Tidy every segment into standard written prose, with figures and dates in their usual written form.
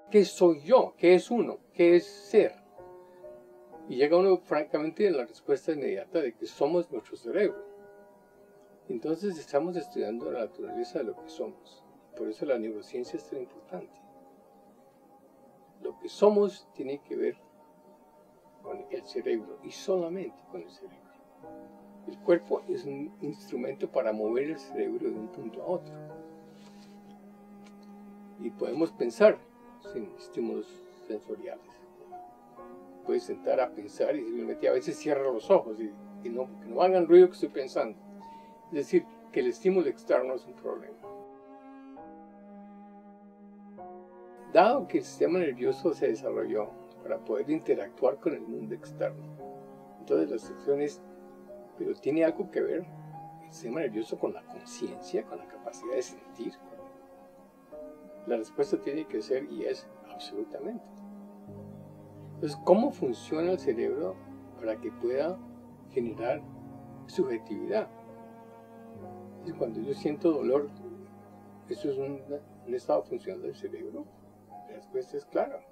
¿Qué soy yo? ¿Qué es uno? ¿Qué es ser? Y llega uno francamente a la respuesta inmediata de que somos nuestro cerebro. Entonces estamos estudiando la naturaleza de lo que somos. Por eso la neurociencia es tan importante. Lo que somos tiene que ver con el cerebro y solamente con el cerebro. El cuerpo es un instrumento para mover el cerebro de un punto a otro. Y podemos pensar sin estímulos sensoriales. Puedes sentar a pensar y simplemente a veces cierra los ojos y que no hagan ruido que estoy pensando. Es decir, que el estímulo externo es un problema. Dado que el sistema nervioso se desarrolló para poder interactuar con el mundo externo, entonces la sección es, pero tiene algo que ver el sistema nervioso con la conciencia, con la capacidad de sentir. La respuesta tiene que ser y es absolutamente. Entonces, ¿cómo funciona el cerebro para que pueda generar subjetividad? Y cuando yo siento dolor, ¿eso es un estado funcional del cerebro? La respuesta es clara.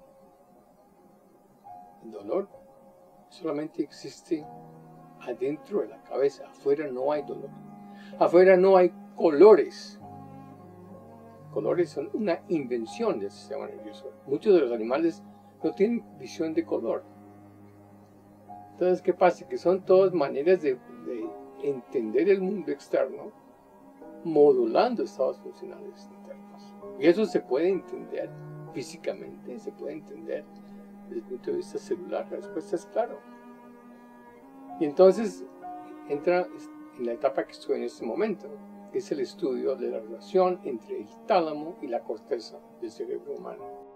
El dolor solamente existe adentro de la cabeza. Afuera no hay dolor. Afuera no hay colores. Colores son una invención del sistema nervioso. Muchos de los animales no tienen visión de color. Entonces, ¿qué pasa? Que son todas maneras de entender el mundo externo modulando estados funcionales internos. Y eso se puede entender físicamente, se puede entender desde el punto de vista celular. La respuesta es claro. Y entonces entra en la etapa que estoy en este momento, que es el estudio de la relación entre el tálamo y la corteza del cerebro humano.